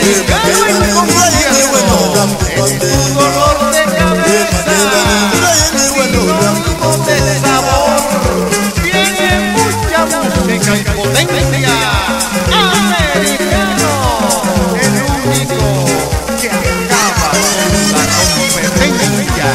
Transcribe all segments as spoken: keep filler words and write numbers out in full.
americano incompleto, es un dolor de cabeza, sinónimo de sabor, tiene mucha música y potencia. Americano, el único que acaba con la competencia.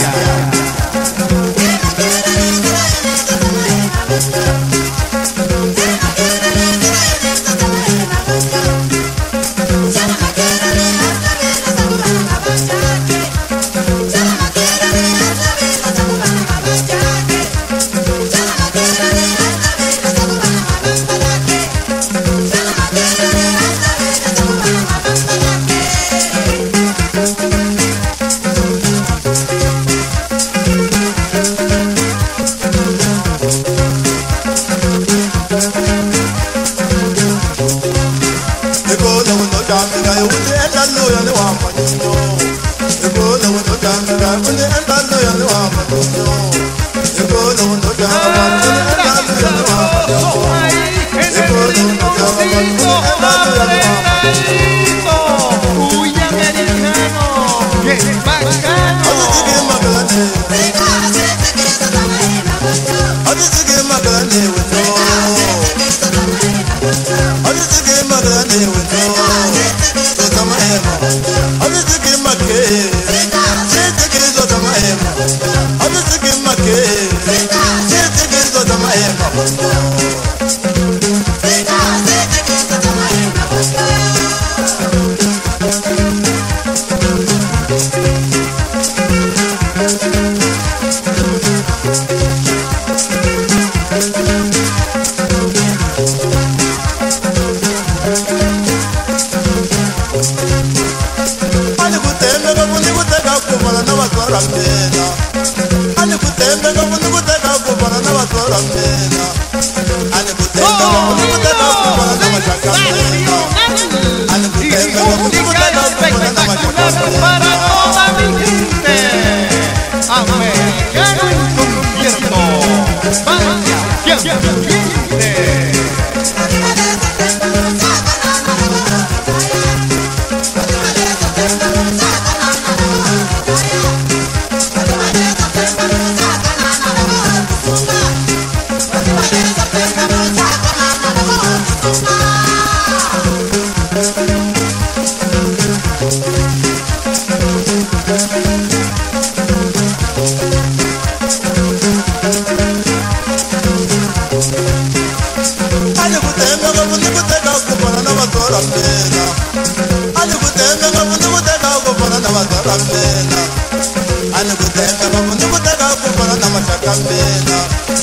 Uy, americano, qué bacano. Para toda mi gente, americano en concierto, vaya, siempre. Ani kutenga babu, ni kuteka kupona na mashaka mbena.